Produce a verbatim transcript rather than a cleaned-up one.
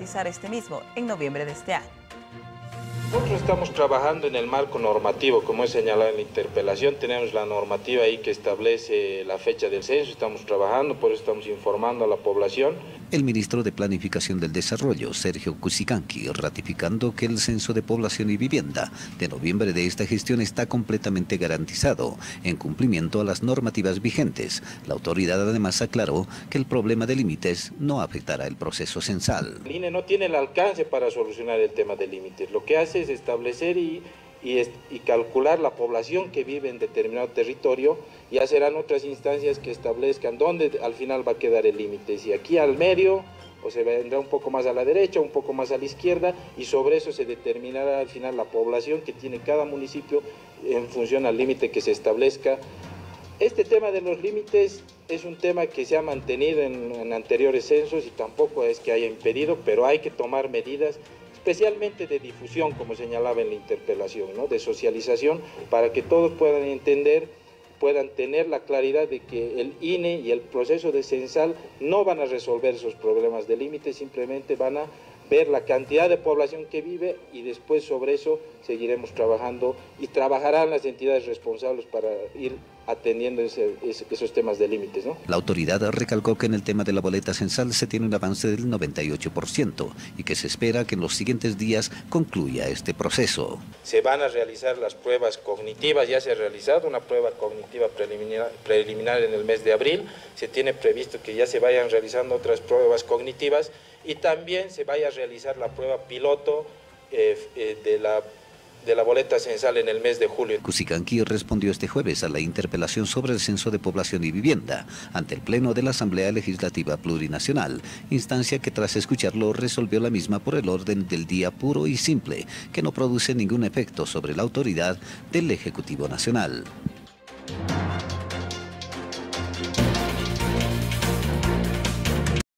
realizar este mismo en noviembre de este año. Nosotros estamos trabajando en el marco normativo, como he señalado en la interpelación, tenemos la normativa ahí que establece la fecha del censo, estamos trabajando, por eso estamos informando a la población. El ministro de Planificación del Desarrollo, Sergio Cusicanqui, ratificando que el Censo de Población y Vivienda de noviembre de esta gestión está completamente garantizado en cumplimiento a las normativas vigentes. La autoridad además aclaró que el problema de límites no afectará el proceso censal. El I N E no tiene el alcance para solucionar el tema de límites, lo que hace es establecer y, y, y calcular la población que vive en determinado territorio. Ya serán otras instancias que establezcan dónde al final va a quedar el límite, si aquí al medio o se vendrá un poco más a la derecha, un poco más a la izquierda, y sobre eso se determinará al final la población que tiene cada municipio en función al límite que se establezca. Este tema de los límites es un tema que se ha mantenido en, en anteriores censos y tampoco es que haya impedido, pero hay que tomar medidas especialmente de difusión, como señalaba en la interpelación, ¿no? De socialización, para que todos puedan entender, puedan tener la claridad de que el I N E y el proceso de censal no van a resolver esos problemas de límite, simplemente van a ver la cantidad de población que vive y después sobre eso seguiremos trabajando y trabajarán las entidades responsables para ir atendiendo ese, ese, esos temas de límites, ¿no? La autoridad recalcó que en el tema de la boleta censal se tiene un avance del noventa y ocho por ciento y que se espera que en los siguientes días concluya este proceso. Se van a realizar las pruebas cognitivas, ya se ha realizado una prueba cognitiva preliminar, preliminar en el mes de abril, se tiene previsto que ya se vayan realizando otras pruebas cognitivas y también se vaya a realizar la prueba piloto eh, eh, de la de la boleta censal en el mes de julio. Cusicanqui respondió este jueves a la interpelación sobre el Censo de Población y Vivienda ante el Pleno de la Asamblea Legislativa Plurinacional, instancia que tras escucharlo resolvió la misma por el orden del día puro y simple, que no produce ningún efecto sobre la autoridad del Ejecutivo Nacional.